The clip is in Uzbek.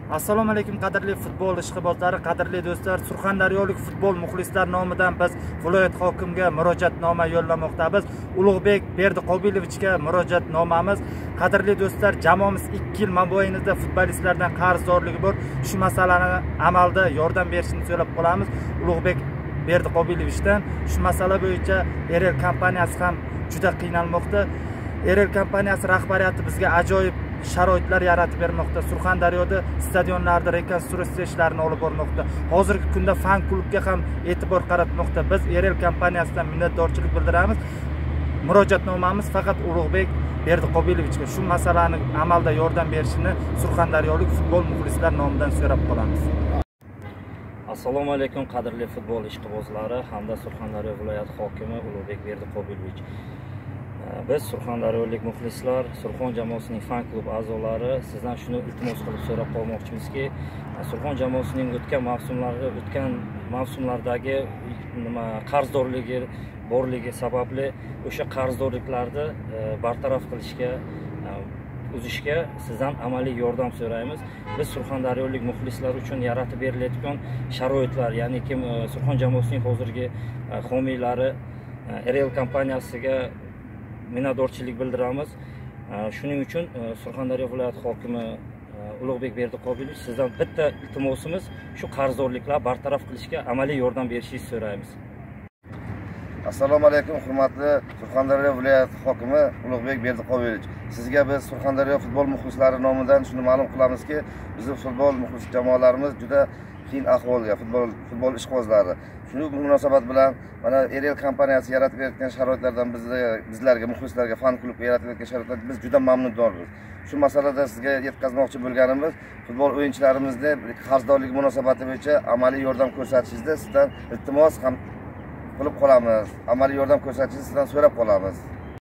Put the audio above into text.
Assalomu alaykum qadrli futbol ishqibozlari, qadrli do'stlar, surxondaryolik futbol muxlislar nomidan biz viloyat hokimiga murojaatnoma yo'llamoqdamiz. Ulug'bek Berdiqobilovichga murojaatnomamiz. Qadrli do'stlar, jamoamiz 2 yil mobaynida futbolistlardan qarzdorligi bor. Shu masalani amalda yordam berishini so'rab qolamiz Ulug'bek Berdiqobilovichdan. Shu masala bo'yicha RL kompaniyasi ham juda qiynalmoqda. RL kompaniyasi rahbariyati bizga ajoyib sharoitlar yaratib bermoqda. Surxondaryoda stadionlarda rekonstruksiya ishlarini olib bormoqda. Hozirgi kunda fan klubga ham e'tibor qaratmoqda. Biz RL kompaniyasidan minnatdorchilik bildiramiz. Murojaatnomamiz faqat Ulug'bek Berdiqobilovichga shu masalani amalda yordam berishini surxondaryolik futbol muxlislar nomidan so'rab qolamiz. Assalomu alaykum qadrli futbol ishqibozlari hamda Surxondaryo viloyat hokimi Ulug'bek Berdiqobilovich. Biz surxondaryolik muxlislar, Surxon jamoasining fan klub a'zolari sizdan shuni iltimos qilib so'rab qolmoqchimizki, Surxon jamoasining o'tgan mavsumlardagi qarzdorligi borligi sababli o'sha qarzdorliklarni bartaraf qilishga, uzishga sizdan amaliy yordam so'raymiz. Biz surxondaryolik muxlislar uchun yaratib berilayotgan sharoitlar, ya'ni kim Surxon jamoasining hozirgi homiylari RL kompaniyasiga minnatdorchilik bildiramiz. Shuning uchun Surxondaryo viloyat hokimi Ulug'bek Berdiqobilovich sizdan bitta iltimosimiz shu qarzdorliklar bartaraf qilishga amaliy yordam berishingizni so'raymiz. Assalomu alaykum hurmatli Surxondaryo viloyat hokimi Ulug'bek Berdiqobilovich. Sizga biz Surxondaryo futbol muxlislari nomidan shuni ma'lum qilamizki, bizning futbol muxlis jamoalarimiz juda qiyin ahvolda, futbol ishqibozlari. Shu munosabat bilan mana RL kompaniyasi yaratib bergan sharoitlardan bizlarga, muxlislarga, fan klubga yaratib bergan sharoitlardan biz juda mamnundormiz. Shu masalada sizga yetkazmoqchi bo'lganimiz, futbol o'yinchilarimizning qarzdorligi munosabati bo'yicha amaliy yordam ko'rsatishingizni sizdan iltimos ham qilib qolamiz. Amaliy yordam ko'rsatishingizni sizdan so'rab qolamiz.